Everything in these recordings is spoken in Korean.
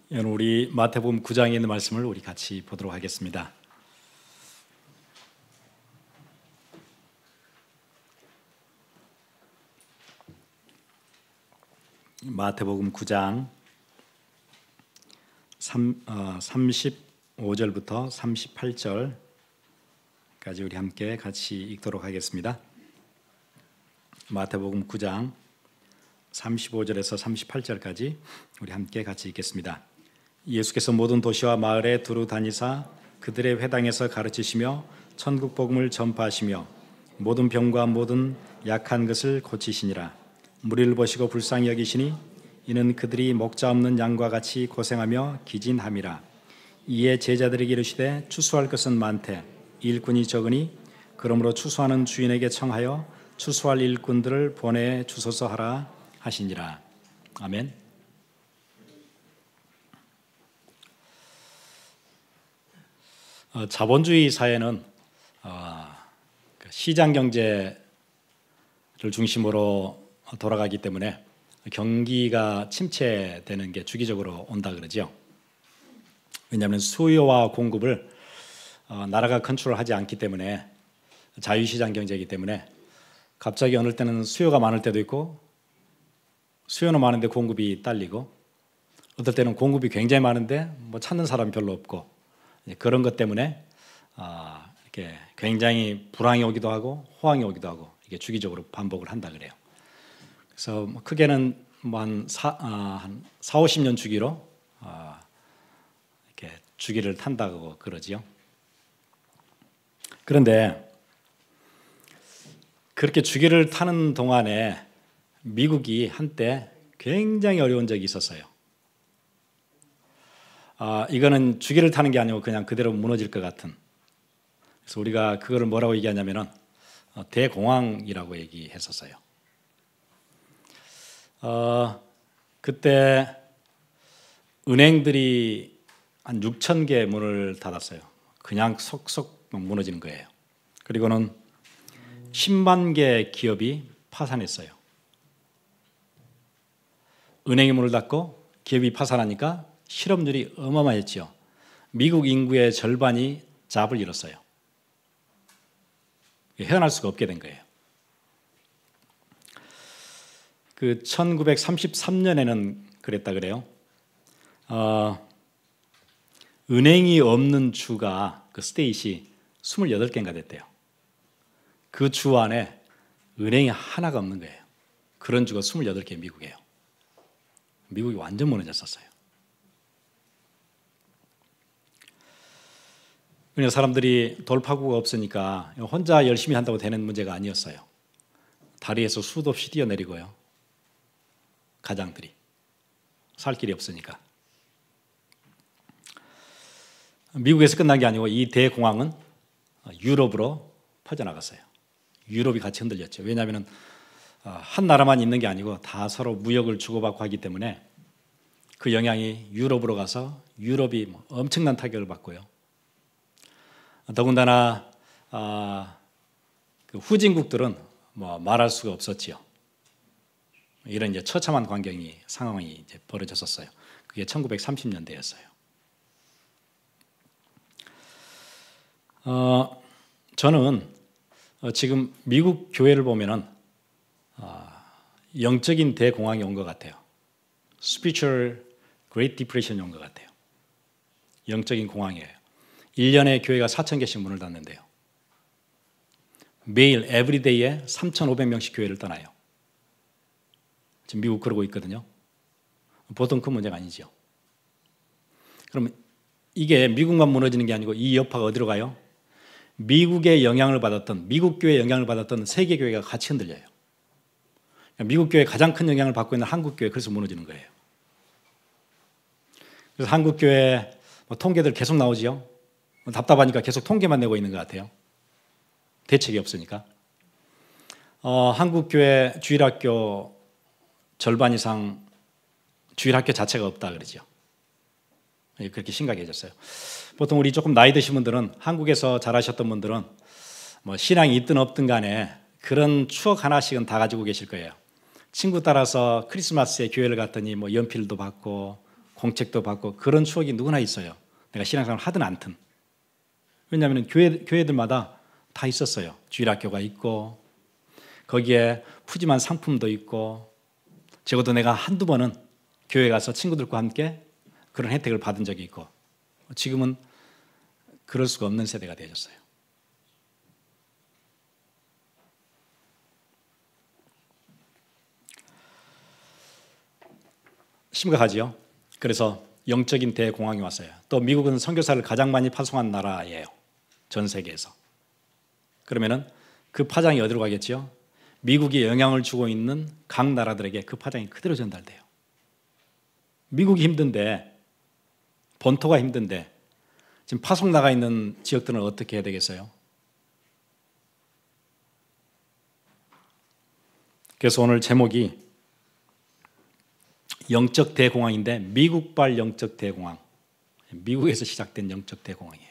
여러분, 우리 마태복음 9장에 있는 말씀을 우리 같이 보도록 하겠습니다. 마태복음 9장 35절부터 38절까지 우리 함께 같이 읽도록 하겠습니다. 마태복음 9장 35절에서 38절까지 우리 함께 같이 읽겠습니다. 예수께서 모든 도시와 마을에 두루 다니사 그들의 회당에서 가르치시며 천국 복음을 전파하시며 모든 병과 모든 약한 것을 고치시니라. 무리를 보시고 불쌍히 여기시니 이는 그들이 목자 없는 양과 같이 고생하며 기진함이라. 이에 제자들에게 이르시되 추수할 것은 많되 일꾼이 적으니 그러므로 추수하는 주인에게 청하여 추수할 일꾼들을 보내 주소서 하라 하시니라. 아멘. 자본주의 사회는 시장 경제를 중심으로 돌아가기 때문에 경기가 침체되는 게 주기적으로 온다 그러죠. 왜냐하면 수요와 공급을 나라가 컨트롤하지 않기 때문에, 자유시장 경제이기 때문에 갑자기 어느 때는 수요가 많을 때도 있고 수요는 많은데 공급이 딸리고, 어떨 때는 공급이 굉장히 많은데 찾는 사람이 별로 없고, 그런 것 때문에 이렇게 굉장히 불황이 오기도 하고 호황이 오기도 하고, 이게 주기적으로 반복을 한다 그래요. 그래서 크게는 한 40-50년 주기로 이렇게 주기를 탄다고 그러지요. 그런데 그렇게 주기를 타는 동안에 미국이 한때 굉장히 어려운 적이 있었어요. 이거는 주기를 타는 게 아니고 그냥 그대로 무너질 것 같은. 그래서 우리가 그거를 뭐라고 얘기하냐면은 대공황이라고 얘기했었어요. 그때 은행들이 한 6,000개 문을 닫았어요. 그냥 속속 무너지는 거예요. 그리고는 10만 개 기업이 파산했어요. 은행이 문을 닫고 기업이 파산하니까 실업률이 어마어마했죠. 미국 인구의 절반이 잡을 잃었어요. 헤어날 수가 없게 된 거예요. 1933년에는 그랬다 그래요. 은행이 없는 주가, 그 스테이시 28개인가 됐대요. 그 주 안에 은행이 하나가 없는 거예요. 그런 주가 28개 미국이에요. 미국이 완전 무너졌었어요. 그냥 사람들이 돌파구가 없으니까 혼자 열심히 한다고 되는 문제가 아니었어요. 다리에서 수도 없이 뛰어내리고요. 가장들이 살 길이 없으니까. 미국에서 끝난 게 아니고 이 대공황은 유럽으로 퍼져나갔어요. 유럽이 같이 흔들렸죠. 왜냐하면 한 나라만 있는 게 아니고 다 서로 무역을 주고받고 하기 때문에 그 영향이 유럽으로 가서 유럽이 엄청난 타격을 받고요. 더군다나 그 후진국들은 말할 수가 없었지요. 이런 이제 처참한 상황이 이제 벌어졌었어요. 그게 1930년대였어요. 저는 지금 미국 교회를 보면은 영적인 대공황이 온 것 같아요. Spiritual Great Depression이 온 것 같아요. 영적인 공황이에요. 1년에 교회가 4,000개씩 문을 닫는데요. 매일 에브리데이에 3,500명씩 교회를 떠나요. 지금 미국 그러고 있거든요. 보통 큰 문제가 아니죠. 그러면 이게 미국만 무너지는 게 아니고 이 여파가 어디로 가요? 미국의 영향을 받았던, 미국 교회의 영향을 받았던 세계 교회가 같이 흔들려요. 미국 교회에 가장 큰 영향을 받고 있는 한국 교회, 그래서 무너지는 거예요. 그래서 한국 교회 통계들 계속 나오지요. 답답하니까 계속 통계만 내고 있는 것 같아요. 대책이 없으니까. 한국 교회 주일학교 절반 이상 주일학교 자체가 없다 그러죠. 그렇게 심각해졌어요. 보통 우리 조금 나이 드신 분들은, 한국에서 자라셨던 분들은 신앙이 있든 없든 간에 그런 추억 하나씩은 다 가지고 계실 거예요. 친구 따라서 크리스마스에 교회를 갔더니 연필도 받고 공책도 받고 그런 추억이 누구나 있어요. 내가 신앙생활을 하든 않든. 왜냐하면 교회들마다 다 있었어요. 주일학교가 있고 거기에 푸짐한 상품도 있고 적어도 내가 한두 번은 교회 가서 친구들과 함께 그런 혜택을 받은 적이 있고 지금은 그럴 수가 없는 세대가 되어졌어요. 심각하지요. 그래서 영적인 대공황이 왔어요. 또 미국은 선교사를 가장 많이 파송한 나라예요. 전 세계에서. 그러면은 그 파장이 어디로 가겠지요? 미국이 영향을 주고 있는 각 나라들에게 그 파장이 그대로 전달돼요. 미국이 힘든데, 본토가 힘든데 지금 파송 나가 있는 지역들은 어떻게 해야 되겠어요? 그래서 오늘 제목이 영적 대공황인데 미국발 영적 대공황, 미국에서 시작된 영적 대공황이에요.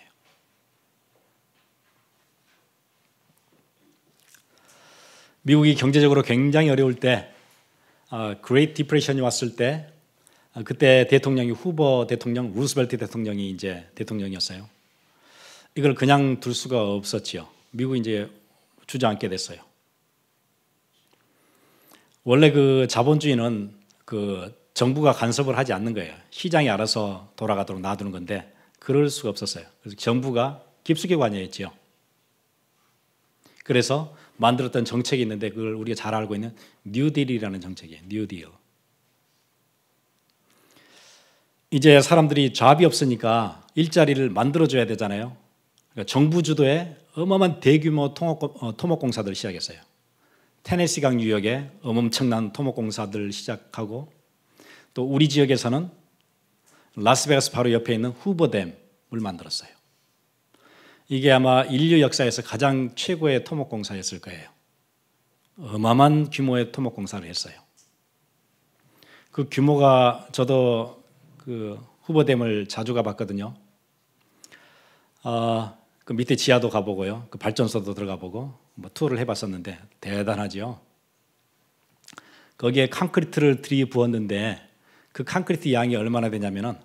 미국이 경제적으로 굉장히 어려울 때, Great Depression이 왔을 때, 그때 대통령이 후보 대통령, 루스벨트 대통령이 이제 대통령이었어요. 이걸 그냥 둘 수가 없었지요. 미국이 이제 주저앉게 됐어요. 원래 그 자본주의는 그 정부가 간섭을 하지 않는 거예요. 시장이 알아서 돌아가도록 놔두는 건데 그럴 수가 없었어요. 그래서 정부가 깊숙이 관여했지요. 그래서 만들었던 정책이 있는데 그걸 우리가 잘 알고 있는 뉴딜이라는 정책이에요. 뉴딜. 이제 사람들이 잡이 없으니까 일자리를 만들어줘야 되잖아요. 그러니까 정부 주도의 어마어마한 대규모 토목공사들을 시작했어요. 테네시강 유역에 엄청난 토목공사들을 시작하고 또 우리 지역에서는 라스베가스 바로 옆에 있는 후버댐을 만들었어요. 이게 아마 인류 역사에서 가장 최고의 토목공사였을 거예요. 어마어마한 규모의 토목공사를 했어요. 그 규모가 저도 그 후버댐을 자주 가봤거든요. 그 밑에 지하도 가보고요. 그 발전소도 들어가보고 뭐 투어를 해봤었는데 대단하죠. 거기에 콘크리트를 들이부었는데 그 콘크리트 양이 얼마나 되냐면은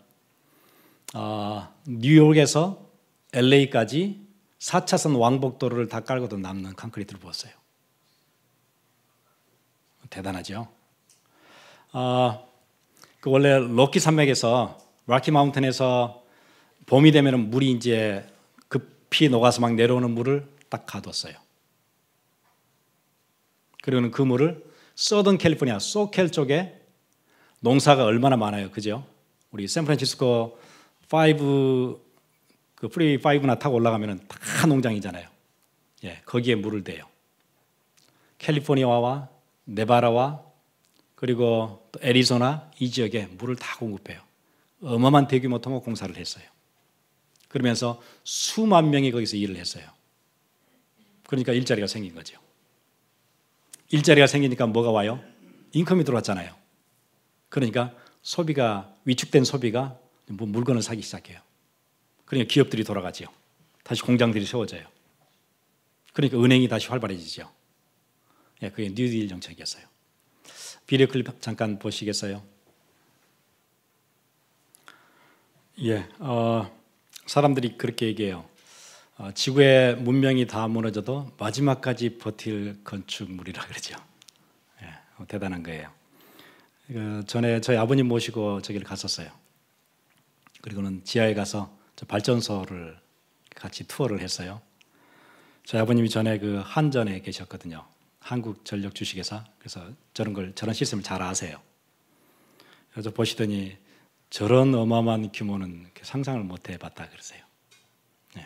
뉴욕에서 LA까지 4차선 왕복도로를 다 깔고도 남는 콘크리트를 부었어요. 대단하죠. 그 원래 로키 산맥에서 로키 마운틴에서 봄이 되면은 물이 이제 급히 녹아서 막 내려오는 물을 딱 가뒀어요. 그리고는 그 물을 서던 캘리포니아 소켈 쪽에 농사가 얼마나 많아요, 그죠? 우리 샌프란시스코 5 그 프리 5나 타고 올라가면은 다 농장이잖아요. 예, 거기에 물을 대요. 캘리포니아와 네바다와 그리고 또 애리조나 이 지역에 물을 다 공급해요. 어마어마한 대규모 토목공사를 했어요. 그러면서 수만 명이 거기서 일을 했어요. 그러니까 일자리가 생긴 거죠. 일자리가 생기니까 뭐가 와요? 인컴이 들어왔잖아요. 그러니까 소비가 위축된 소비가 물건을 사기 시작해요. 그러니까 기업들이 돌아가죠. 다시 공장들이 세워져요. 그러니까 은행이 다시 활발해지죠. 예, 그게 뉴딜 정책이었어요. 비디오 클립 잠깐 보시겠어요? 예, 사람들이 그렇게 얘기해요. 지구의 문명이 다 무너져도 마지막까지 버틸 건축물이라 그러죠. 예, 대단한 거예요. 전에 저희 아버님 모시고 저기를 갔었어요. 그리고는 지하에 가서 발전소를 같이 투어를 했어요. 저희 아버님이 전에 그 한전에 계셨거든요. 한국전력 주식회사. 그래서 저런 시스템을 잘 아세요. 그래서 보시더니 저런 어마어마한 규모는 상상을 못 해봤다 그러세요. 네.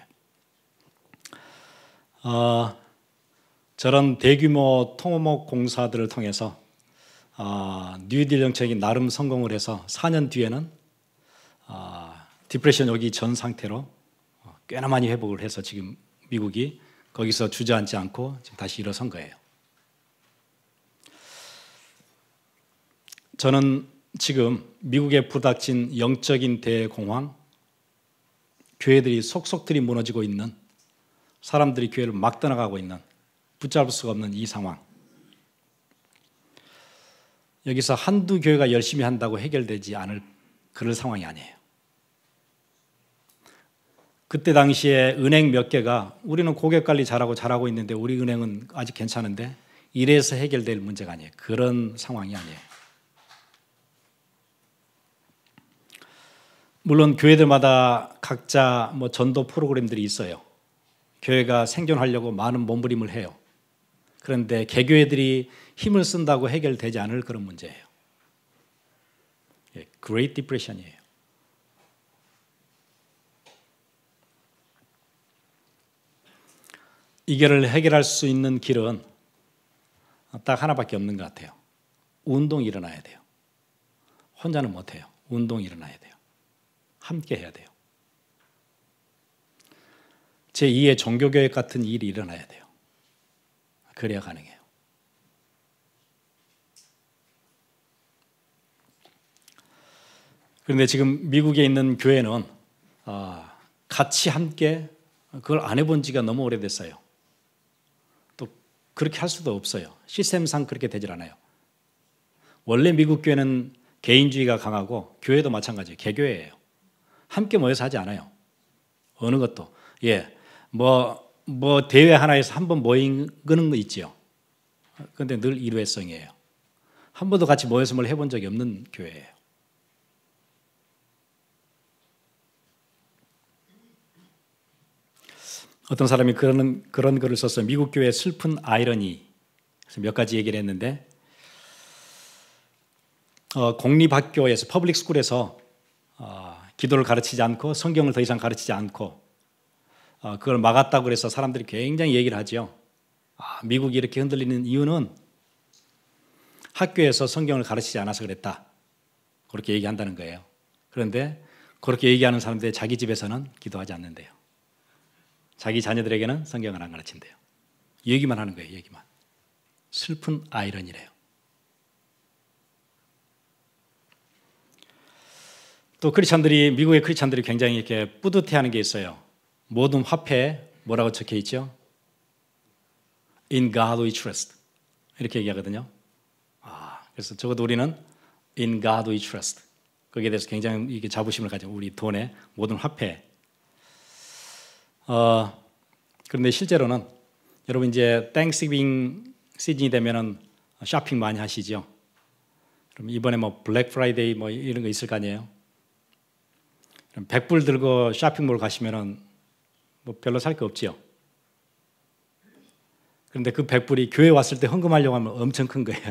저런 대규모 토목 공사들을 통해서 뉴딜 정책이 나름 성공을 해서 4년 뒤에는 디프레션 오기 전 상태로 꽤나 많이 회복을 해서 지금 미국이 거기서 주저앉지 않고 지금 다시 일어선 거예요. 저는 지금 미국에 부닥친 영적인 대공황, 교회들이 속속들이 무너지고 있는, 사람들이 교회를 막 떠나가고 있는, 붙잡을 수가 없는 이 상황, 여기서 한두 교회가 열심히 한다고 해결되지 않을 그럴 상황이 아니에요. 그때 당시에 은행 몇 개가 우리는 고객 관리 잘하고 있는데 우리 은행은 아직 괜찮은데 이래서 해결될 문제가 아니에요. 그런 상황이 아니에요. 물론 교회들마다 각자 전도 프로그램들이 있어요. 교회가 생존하려고 많은 몸부림을 해요. 그런데 개교회들이 힘을 쓴다고 해결되지 않을 그런 문제예요. Great Depression이에요. 이거를 해결할 수 있는 길은 딱 하나밖에 없는 것 같아요. 운동이 일어나야 돼요. 혼자는 못해요. 운동이 일어나야 돼요. 함께 해야 돼요. 제2의 종교교육 같은 일이 일어나야 돼요. 그래야 가능해요. 그런데 지금 미국에 있는 교회는 같이 함께 그걸 안 해본 지가 너무 오래됐어요. 또 그렇게 할 수도 없어요. 시스템상 그렇게 되질 않아요. 원래 미국 교회는 개인주의가 강하고 교회도 마찬가지예요. 개교회예요. 함께 모여서 하지 않아요. 어느 것도. 대회 하나에서 한 번 모이는 거 있지요. 그런데 늘 일회성이에요. 한 번도 같이 모여서 뭘 해본 적이 없는 교회예요. 어떤 사람이 그런 글을 썼어요. 미국 교회의 슬픈 아이러니. 그래서 몇 가지 얘기를 했는데 공립학교에서 퍼블릭 스쿨에서 기도를 가르치지 않고 성경을 더 이상 가르치지 않고 그걸 막았다고 해서 사람들이 굉장히 얘기를 하죠. 미국이 이렇게 흔들리는 이유는 학교에서 성경을 가르치지 않아서 그랬다. 그렇게 얘기한다는 거예요. 그런데 그렇게 얘기하는 사람들이 자기 집에서는 기도하지 않는데요. 자기 자녀들에게는 성경을 안 가르친대요. 얘기만 하는 거예요. 얘기만. 슬픈 아이러니래요. 또 미국의 크리스찬들이 굉장히 이렇게 뿌듯해하는 게 있어요. 모든 화폐에 뭐라고 적혀 있죠? In God we trust. 이렇게 얘기하거든요. 그래서 적어도 우리는 In God we trust. 거기에 대해서 굉장히 이게 자부심을 가지고 우리 돈의 모든 화폐. 그런데 실제로는 여러분 이제 땡스기빙 시즌이 되면은 쇼핑 많이 하시죠. 그럼 이번에 블랙 프라이데이 이런 거 있을 거 아니에요. 그럼 100불 들고 쇼핑몰 가시면은 별로 살 게 없지요. 그런데 그 100불이 교회 왔을 때 헌금하려고 하면 엄청 큰 거예요.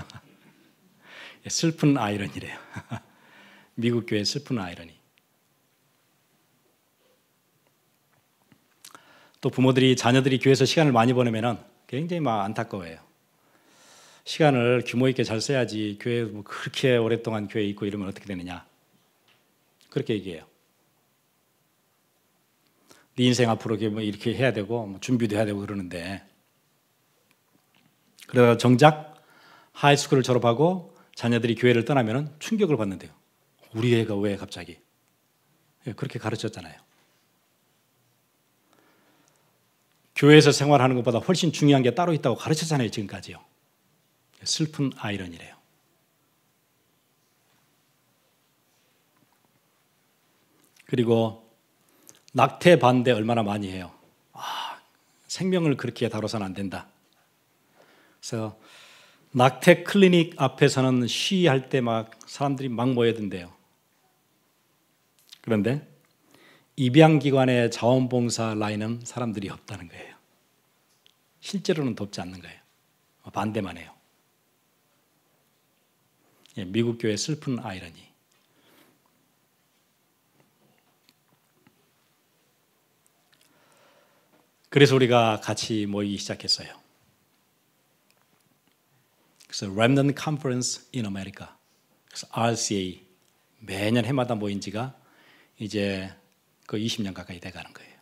슬픈 아이러니래요. 미국 교회의 슬픈 아이러니. 또 부모들이 자녀들이 교회에서 시간을 많이 보내면은 굉장히 안타까워해요. 시간을 규모 있게 잘 써야지 교회 그렇게 오랫동안 교회에 있고 이러면 어떻게 되느냐. 그렇게 얘기해요. 네 인생 앞으로 이렇게 해야 되고 준비도 해야 되고 그러는데 그러다가 정작 하이스쿨을 졸업하고 자녀들이 교회를 떠나면 충격을 받는데요. 우리 애가 왜 갑자기? 그렇게 가르쳤잖아요. 교회에서 생활하는 것보다 훨씬 중요한 게 따로 있다고 가르쳤잖아요. 지금까지요. 슬픈 아이러니래요. 그리고 낙태 반대 얼마나 많이 해요. 생명을 그렇게 다뤄서는 안 된다. 그래서 낙태 클리닉 앞에서는 시위할 때 사람들이 모여든대요. 그런데 입양기관의 자원봉사 라인은 사람들이 없다는 거예요. 실제로는 돕지 않는 거예요. 반대만 해요. 미국 교회의 슬픈 아이러니. 그래서 우리가 같이 모이기 시작했어요. 그래서 Remnant Conference in America, 그래서 RCA 매년 해마다 모인 지가 이제 20년 가까이 돼가는 거예요.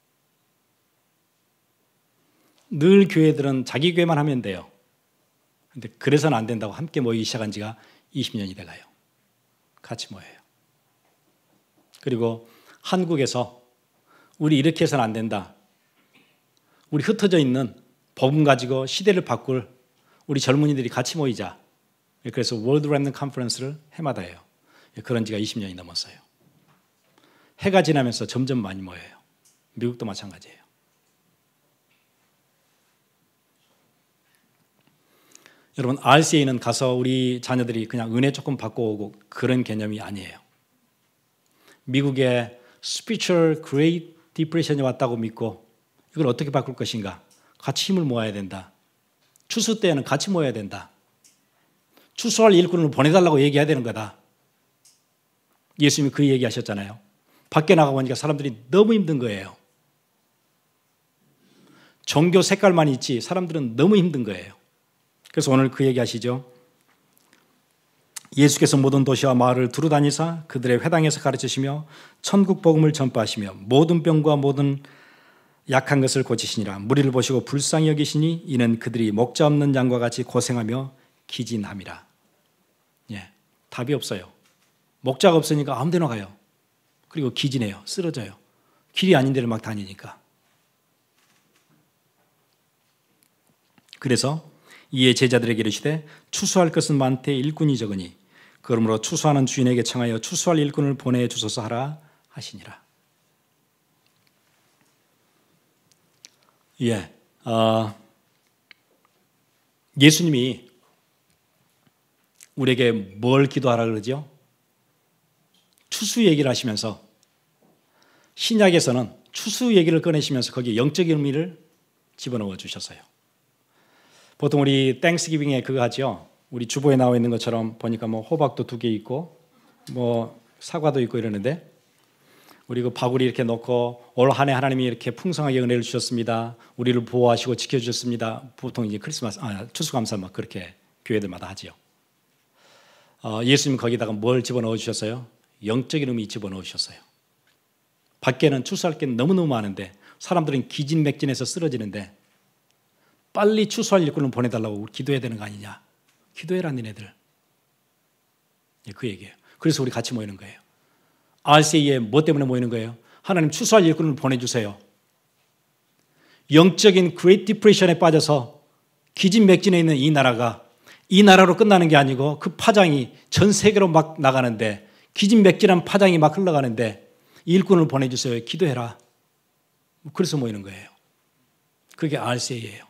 늘 교회들은 자기 교회만 하면 돼요. 근데 그래서는 안 된다고 함께 모이기 시작한 지가 20년이 돼가요. 같이 모여요. 그리고 한국에서 우리 이렇게 해서는 안 된다. 우리 흩어져 있는 복음 가지고 시대를 바꿀 우리 젊은이들이 같이 모이자. 그래서 월드 렘넌트 컨퍼런스를 해마다 해요. 그런 지가 20년이 넘었어요. 해가 지나면서 점점 많이 모여요. 미국도 마찬가지예요. 여러분, RCA는 가서 우리 자녀들이 그냥 은혜 조금 받고 오고 그런 개념이 아니에요. 미국에 Spiritual Great Depression이 왔다고 믿고 이걸 어떻게 바꿀 것인가? 같이 힘을 모아야 된다. 추수 때에는 같이 모여야 된다. 추수할 일꾼을 보내달라고 얘기해야 되는 거다. 예수님이 그 얘기하셨잖아요. 밖에 나가보니까 사람들이 너무 힘든 거예요. 종교 색깔만 있지 사람들은 너무 힘든 거예요. 그래서 오늘 그 얘기하시죠. 예수께서 모든 도시와 마을을 두루 다니사 그들의 회당에서 가르치시며 천국 복음을 전파하시며 모든 병과 모든 약한 것을 고치시니라. 무리를 보시고 불쌍히 여기시니 이는 그들이 목자 없는 양과 같이 고생하며 기진함이라. 예, 답이 없어요. 목자가 없으니까 아무 데나 가요. 그리고 기진해요. 쓰러져요. 길이 아닌 데를 막 다니니까. 그래서 이에 제자들에게 이르시되 추수할 것은 많되 일꾼이 적으니 그러므로 추수하는 주인에게 청하여 추수할 일꾼을 보내주소서 하라 하시니라. 예, 예수님이 우리에게 뭘 기도하라 그러죠? 추수 얘기를 하시면서 신약에서는 추수 얘기를 꺼내시면서 거기에 영적인 의미를 집어넣어 주셨어요. 보통 우리 땡스기빙에 그거 하죠. 우리 주보에 나와 있는 것처럼 보니까 뭐 호박도 2개 있고 뭐 사과도 있고 이러는데 우리 그 바구니 이렇게 놓고 올 한 해 하나님이 이렇게 풍성하게 은혜를 주셨습니다. 우리를 보호하시고 지켜주셨습니다. 보통 이제 추수감사 막 그렇게 교회들마다 하지요. 예수님 거기다가 뭘 집어넣어 주셨어요? 영적인 의미 집어넣어 주셨어요. 밖에는 추수할 게 너무너무 많은데 사람들은 기진맥진해서 쓰러지는데 빨리 추수할 일꾼을 보내달라고 기도해야 되는 거 아니냐. 기도해라 니네들. 그 얘기예요. 그래서 우리 같이 모이는 거예요. RCA에 뭐 때문에 모이는 거예요? 하나님 추수할 일꾼을 보내주세요. 영적인 Great Depression에 빠져서 기진맥진해 있는 이 나라가 이 나라로 끝나는 게 아니고 그 파장이 전 세계로 막 나가는데 기진맥진한 파장이 막 흘러가는데 일꾼을 보내주세요. 기도해라. 그래서 모이는 거예요. 그게 RCA예요.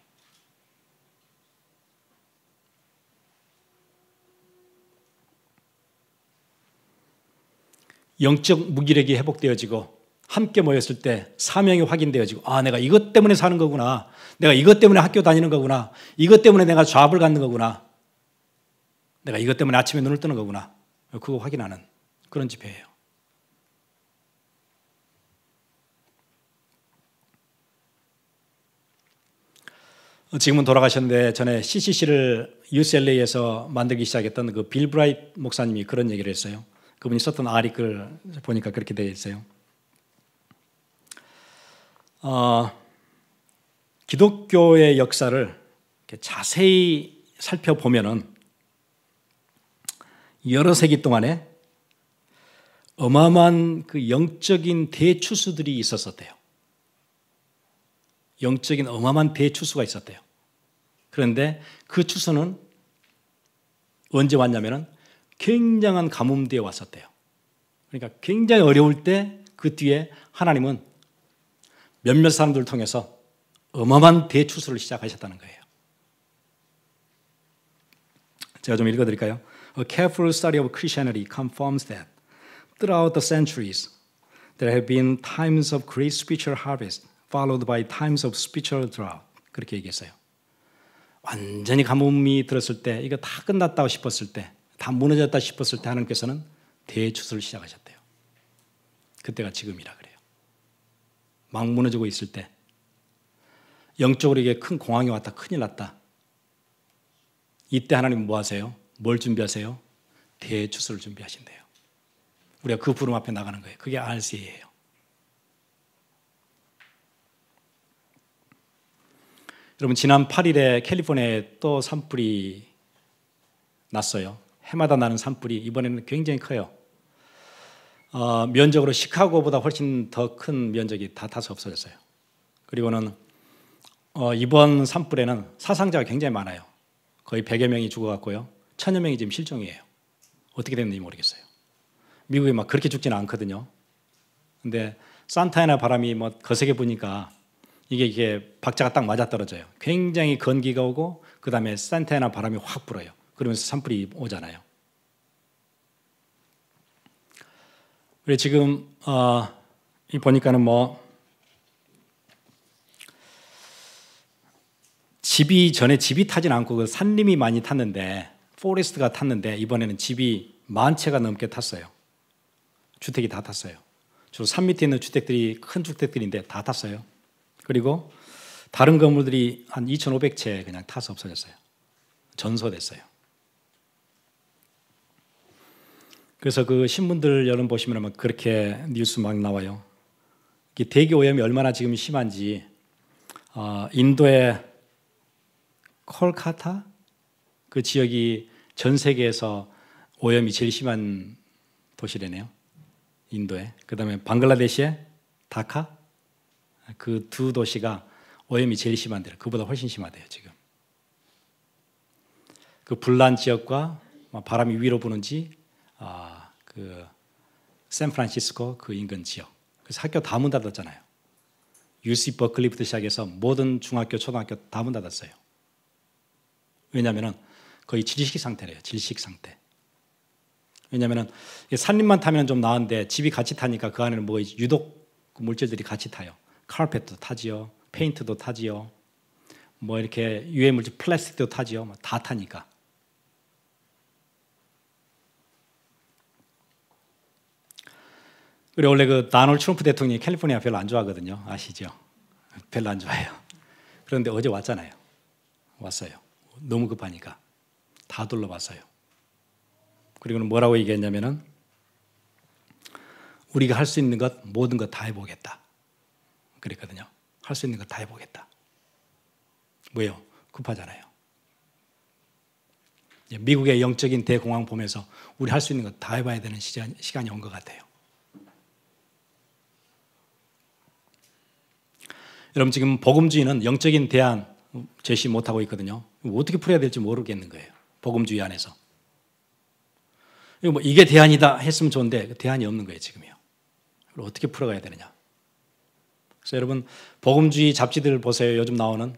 영적 무기력이 회복되어지고 함께 모였을 때 사명이 확인되어지고 내가 이것 때문에 사는 거구나. 내가 이것 때문에 학교 다니는 거구나. 이것 때문에 내가 잡을 갖는 거구나. 내가 이것 때문에 아침에 눈을 뜨는 거구나. 그거 확인하는 그런 집회예요. 지금은 돌아가셨는데 전에 CCC를 UCLA에서 만들기 시작했던 그 빌 브라이트 목사님이 그런 얘기를 했어요. 그분이 썼던 아리글 보니까 그렇게 되어 있어요. 기독교의 역사를 자세히 살펴보면은 여러 세기 동안에 어마어마한 그 영적인 대추수들이 있었대요. 영적인 어마어마한 대추수가 있었대요. 그런데 그 추수는 언제 왔냐면은 굉장한 가뭄 뒤에 왔었대요. 그러니까 굉장히 어려울 때 그 뒤에 하나님은 몇몇 사람들을 통해서 어마어마한 대추수를 시작하셨다는 거예요. 제가 좀 읽어드릴까요? A careful study of Christianity confirms that throughout the centuries there have been times of great spiritual harvest followed by times of spiritual drought. 그렇게 얘기했어요. 완전히 가뭄이 들었을 때 이거 다 끝났다고 싶었을 때 다 무너졌다 싶었을 때 하나님께서는 대추수를 시작하셨대요. 그때가 지금이라 그래요. 막 무너지고 있을 때 영적으로 이게 큰 공황이 왔다. 큰일 났다. 이때 하나님 뭐 하세요? 뭘 준비하세요? 대추수를 준비하신대요. 우리가 그 부름 앞에 나가는 거예요. 그게 RCA예요. 여러분 지난 8일에 캘리포니아에 또 산불이 났어요. 해마다 나는 산불이 이번에는 굉장히 커요. 면적으로 시카고보다 훨씬 더 큰 면적이 다 타서 없어졌어요. 그리고는 이번 산불에는 사상자가 굉장히 많아요. 거의 100여 명이 죽어갔고요. 1000여 명이 지금 실종이에요. 어떻게 됐는지 모르겠어요. 미국이 막 그렇게 죽지는 않거든요. 근데 산타애나 바람이 뭐 거세게 부니까 이게 박자가 딱 맞아떨어져요. 굉장히 건기가 오고 그 다음에 산타애나 바람이 확 불어요. 그러면서 산불이 오잖아요. 그래 지금 이 보니까는 뭐 전에 집이 타진 않고 그 산림이 많이 탔는데 포레스트가 탔는데 이번에는 집이 10,000채가 넘게 탔어요. 주택이 다 탔어요. 주로 산 밑에 있는 주택들이 큰 주택들인데 다 탔어요. 그리고 다른 건물들이 한 2,500채 그냥 타서 없어졌어요. 전소됐어요. 그래서 그 신문들 여름 보시면 막 그렇게 뉴스 막 나와요. 대기 오염이 얼마나 지금 심한지 인도의 콜카타 그 지역이 전 세계에서 오염이 제일 심한 도시래네요. 인도에. 그다음에 방글라데시의 다카 그 두 도시가 오염이 제일 심한데요. 그보다 훨씬 심하대요 지금. 그 불난 지역과 바람이 위로 부는지 그 샌프란시스코 그 인근 지역. 그래서 학교 다 문 닫았잖아요. UC 버클리부터 시작해서 모든 중학교, 초등학교 다 문 닫았어요. 왜냐하면 거의 질식 상태래요. 질식 상태. 왜냐하면 산림만 타면 좀 나은데 집이 같이 타니까 그 안에는 뭐 유독 물질들이 같이 타요. 카펫도 타지요, 페인트도 타지요, 뭐 이렇게 유해 물질 플라스틱도 타지요. 다 타니까. 그리고 원래 그 다널드 트럼프 대통령이 캘리포니아 별로 안 좋아하거든요. 아시죠? 별로 안 좋아해요. 그런데 어제 왔잖아요. 왔어요. 너무 급하니까 다 둘러봤어요. 그리고는 뭐라고 얘기했냐면은 우리가 할 수 있는 것 모든 것 다 해보겠다. 그랬거든요. 할 수 있는 것 다 해보겠다. 왜요? 급하잖아요. 미국의 영적인 대공황 보면서 우리 할 수 있는 것 다 해봐야 되는 시간이 온 것 같아요. 여러분 지금 복음주의는 영적인 대안 제시 못하고 있거든요. 어떻게 풀어야 될지 모르겠는 거예요. 복음주의 안에서. 이게 대안이다 했으면 좋은데 대안이 없는 거예요 지금요. 어떻게 풀어가야 되느냐. 그래서 여러분 복음주의 잡지들 보세요. 요즘 나오는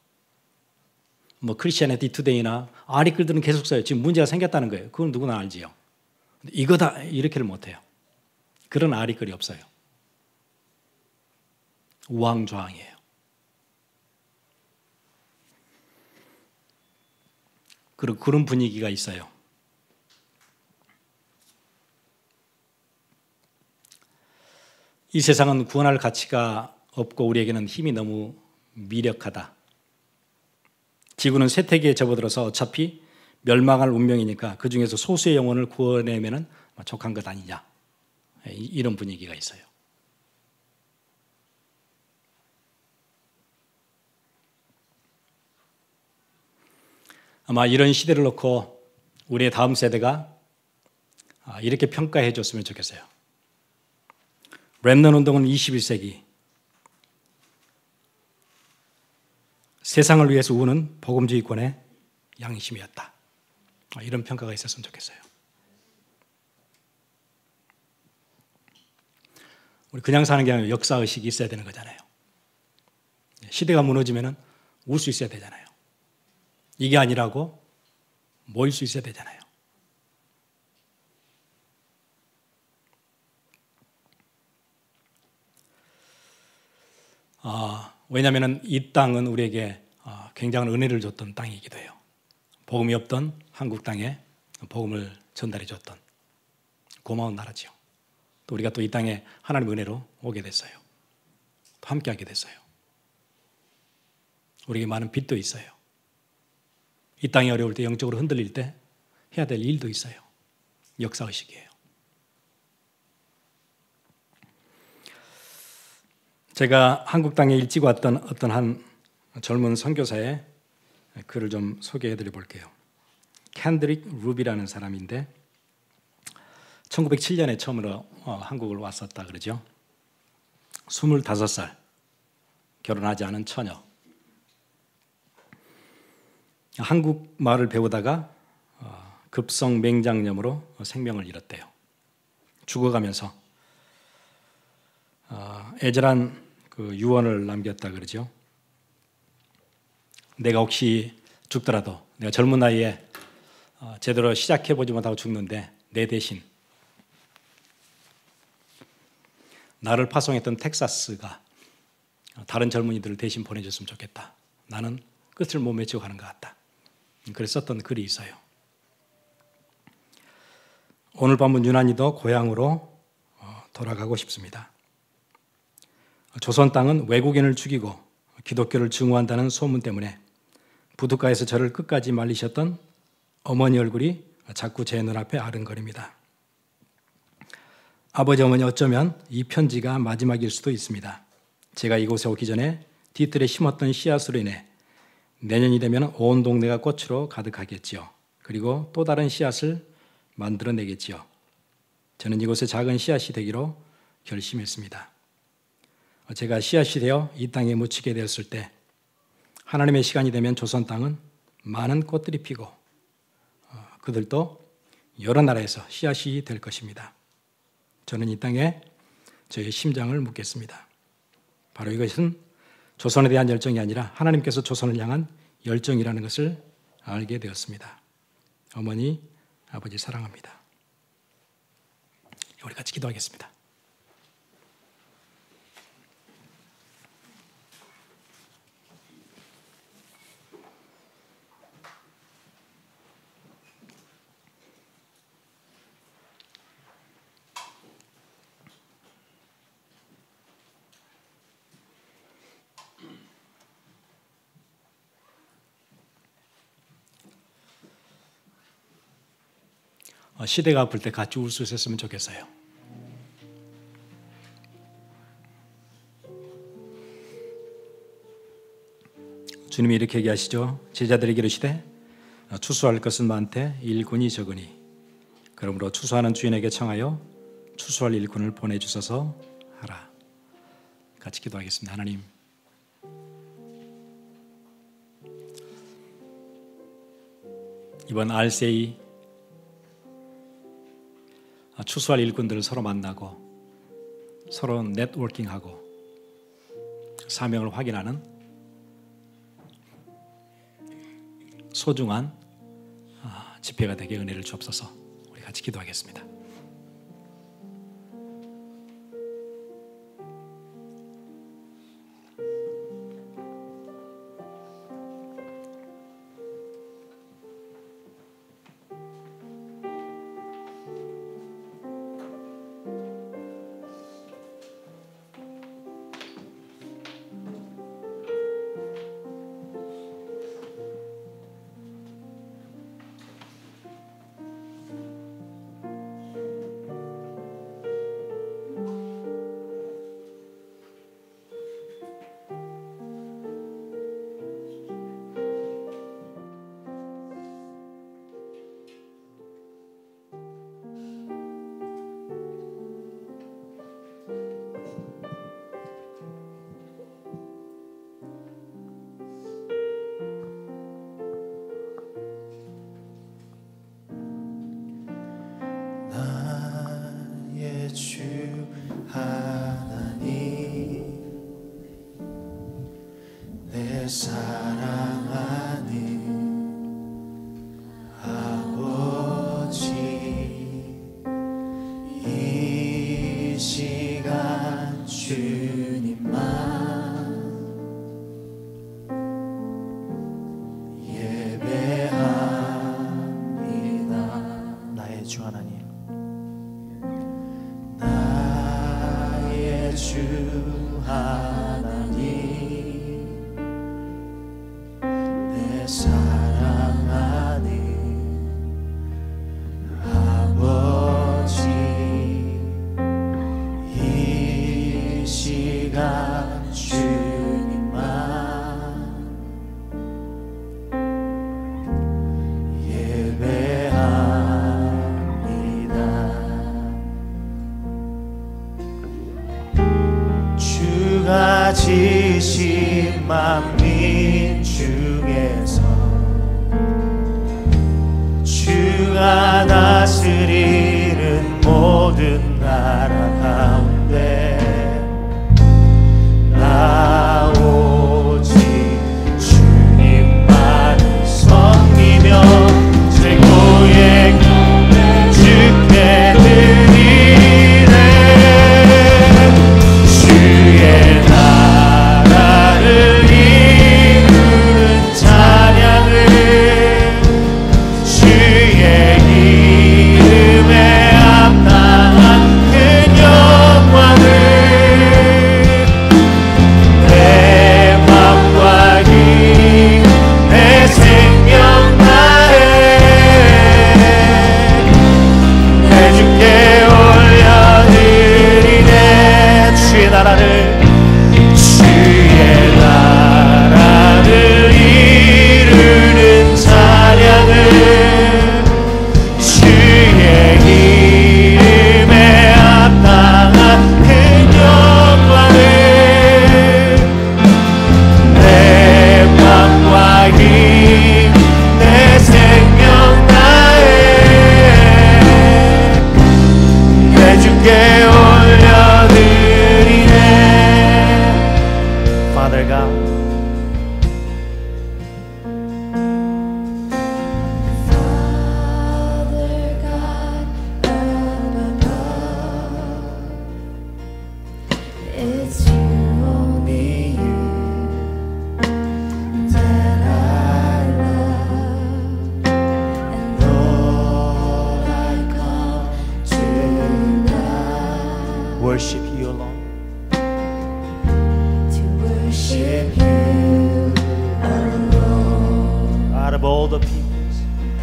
뭐 크리스티애니티 투데이나 아리클들은 계속 써요. 지금 문제가 생겼다는 거예요. 그건 누구나 알지요. 이거다 이렇게를 못해요. 그런 아리클이 없어요. 우왕좌왕이에요. 그리고 그런 분위기가 있어요. 이 세상은 구원할 가치가 없고 우리에게는 힘이 너무 미력하다. 지구는 쇠퇴기에 접어들어서 어차피 멸망할 운명이니까 그 중에서 소수의 영혼을 구원내면 족한 것 아니냐. 이런 분위기가 있어요. 아마 이런 시대를 놓고 우리의 다음 세대가 이렇게 평가해 줬으면 좋겠어요. 렘넌트 운동은 21세기 세상을 위해서 우는 복음주의권의 양심이었다. 이런 평가가 있었으면 좋겠어요. 우리 그냥 사는 게 아니라 역사의식이 있어야 되는 거잖아요. 시대가 무너지면 울 수 있어야 되잖아요. 이게 아니라고 모일 수 있어야 되잖아요. 왜냐하면 이 땅은 우리에게 굉장한 은혜를 줬던 땅이기도 해요. 복음이 없던 한국 땅에 복음을 전달해 줬던 고마운 나라죠. 또 우리가 또 이 땅에 하나님의 은혜로 오게 됐어요. 또 함께하게 됐어요. 우리에게 많은 빚도 있어요. 이 땅이 어려울 때 영적으로 흔들릴 때 해야 될 일도 있어요. 역사의식이에요. 제가 한국 땅에 일찍 왔던 어떤 한 젊은 선교사의 글을 좀 소개해 드려 볼게요. 캔드릭 루비라는 사람인데 1907년에 처음으로 한국을 왔었다 그러죠. 25살 결혼하지 않은 처녀. 한국말을 배우다가 급성 맹장염으로 생명을 잃었대요. 죽어가면서 애절한 그 유언을 남겼다 그러죠. 내가 혹시 죽더라도 내가 젊은 나이에 제대로 시작해보지 못하고 죽는데 내 대신 나를 파송했던 텍사스가 다른 젊은이들을 대신 보내줬으면 좋겠다. 나는 끝을 못 맺히고 가는 것 같다. 그래서 썼던 글이 있어요. 오늘 밤은 유난히도 고향으로 돌아가고 싶습니다. 조선 땅은 외국인을 죽이고 기독교를 증오한다는 소문 때문에 부둣가에서 저를 끝까지 말리셨던 어머니 얼굴이 자꾸 제 눈앞에 아른거립니다. 아버지 어머니 어쩌면 이 편지가 마지막일 수도 있습니다. 제가 이곳에 오기 전에 뒤뜰에 심었던 씨앗으로 인해 내년이 되면 온 동네가 꽃으로 가득하겠지요. 그리고 또 다른 씨앗을 만들어내겠지요. 저는 이곳에 작은 씨앗이 되기로 결심했습니다. 제가 씨앗이 되어 이 땅에 묻히게 되었을 때 하나님의 시간이 되면 조선 땅은 많은 꽃들이 피고 그들도 여러 나라에서 씨앗이 될 것입니다. 저는 이 땅에 저의 심장을 묻겠습니다. 바로 이것은 조선에 대한 열정이 아니라 하나님께서 조선을 향한 열정이라는 것을 알게 되었습니다. 어머니, 아버지 사랑합니다. 우리 같이 기도하겠습니다. 시대가 아플 때 같이 울 수 있었으면 좋겠어요. 주님이 이렇게 얘기하시죠. 제자들에게 이르시되 추수할 것은 많되 일꾼이 적으니 그러므로 추수하는 주인에게 청하여 추수할 일꾼을 보내주소서 하라. 같이 기도하겠습니다. 하나님, 이번 RCA 추수할 일꾼들을 서로 만나고 서로 네트워킹하고 사명을 확인하는 소중한 집회가 되게 은혜를 주옵소서. 우리 같이 기도하겠습니다. 주 하나님 내 사랑하는 아버지 이 시간 주님만 예배합니다. 나의 주 하나님 주 하나님 내 사랑하는 아버지 이 시간 주님만 예배합니다. 주가 지신 만민 중에서 주가 다스리는 모든 나라 가운데 나 오직 주님만 섬기며 최고의 경배 주께 드리네. 주의 나라를 이루는 찬양을 주의 이름에 합당한 그 영광을 내 맘과 힘 내 생명 다해 내 주께 올려드리네. 주의 나라를 이루는 찬양을 주의 이름에 합당한 그 영광을 내 맘과 힘 내 생명 다해 내 주께 올려드리네. Father God, it's you, only you, that I love, and Lord, I come tonight worship you alone. to worship you alone. Out of all the peoples,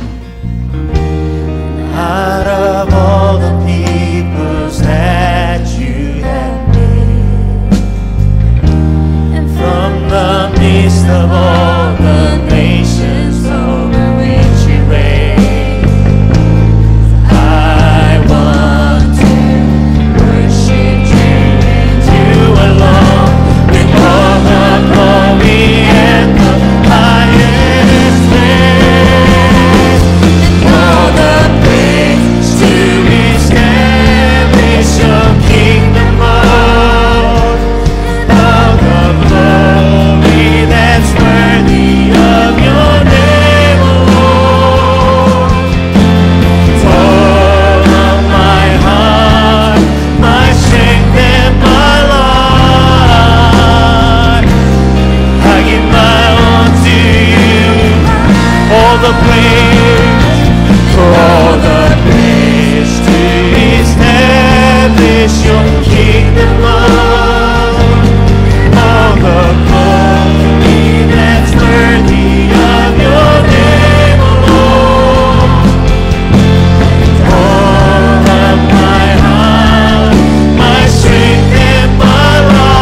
out of all the peoples that you have made, And from the midst of all the nations over which you reign, I want to worship you and you alone, with all the glory and the highest praise, and all the praise to establish your kingdom, Lord. All the glory that's worthy of your name, Lord. All of my heart, my strength and my life, I give my all to you. All the praise, for all the praise to establish your kingdom, Lord. All the glory that's worthy of your name, Lord. All of my heart, my strength and my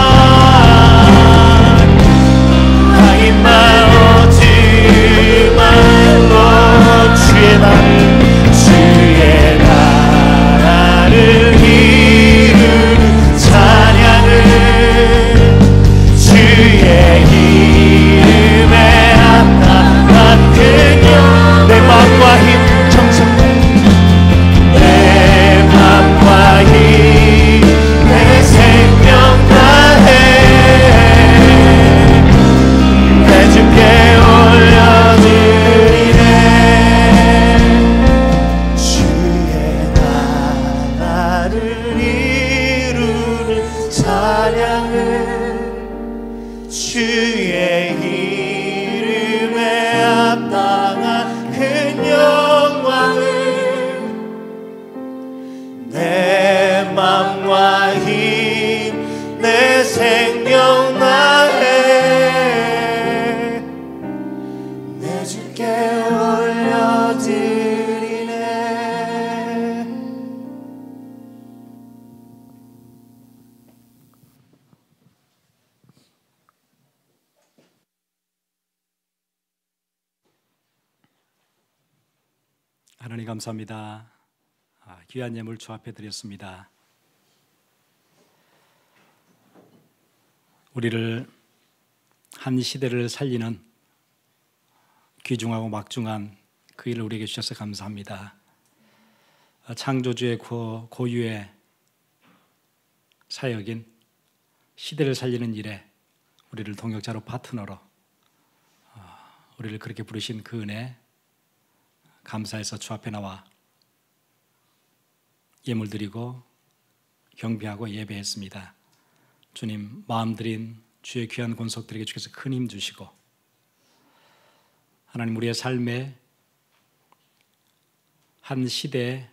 life, I give my all to you, my Lord. 주의 나라를 이루는 찬양을 주의 이름에 합당한 그녀 내 맘과 힘 정성내 내 맘과 힘 내 생명 다해 내 주께 올려드리네. 주의 나라를 이루는 찬양을 주의 이름에 합당한 그 영광을 내 맘과 힘 내 생명 다해 내 주께 올려드리네. 하나님 감사합니다. 귀한 예물 주 앞에 드렸습니다. 우리를 한 시대를 살리는 귀중하고 막중한 그 일을 우리에게 주셔서 감사합니다. 창조주의 고유의 사역인 시대를 살리는 일에 우리를 동역자로 파트너로 우리를 그렇게 부르신 그 은혜 감사해서 주 앞에 나와 예물 드리고 경배하고 예배했습니다. 주님, 마음 드린 주의 귀한 권속들에게 주께서 큰 힘 주시고 하나님, 우리의 삶에 한 시대에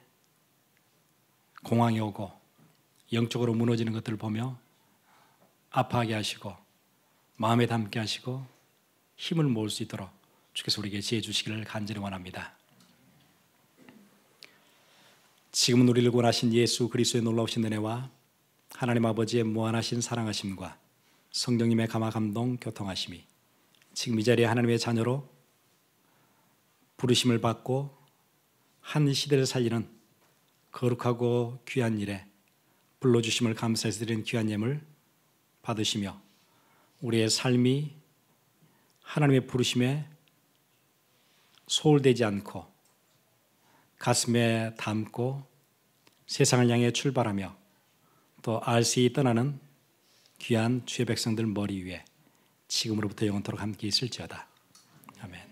공황이 오고 영적으로 무너지는 것들을 보며 아파하게 하시고 마음에 담게 하시고 힘을 모을 수 있도록 주께서 우리에게 지혜 주시기를 간절히 원합니다. 지금은 우리를 구원하신 예수 그리스도의 놀라우신 은혜와 하나님 아버지의 무한하신 사랑하심과 성령님의 감화 감동 교통하심이 지금 이 자리에 하나님의 자녀로 부르심을 받고 한 시대를 살리는 거룩하고 귀한 일에 불러주심을 감사해서 드리는 귀한 예물 받으시며 우리의 삶이 하나님의 부르심에 소홀되지 않고 가슴에 담고 세상을 향해 출발하며 또 RC에 떠나는 귀한 주의 백성들 머리 위에 지금으로부터 영원토록 함께 있을지어다. 아멘.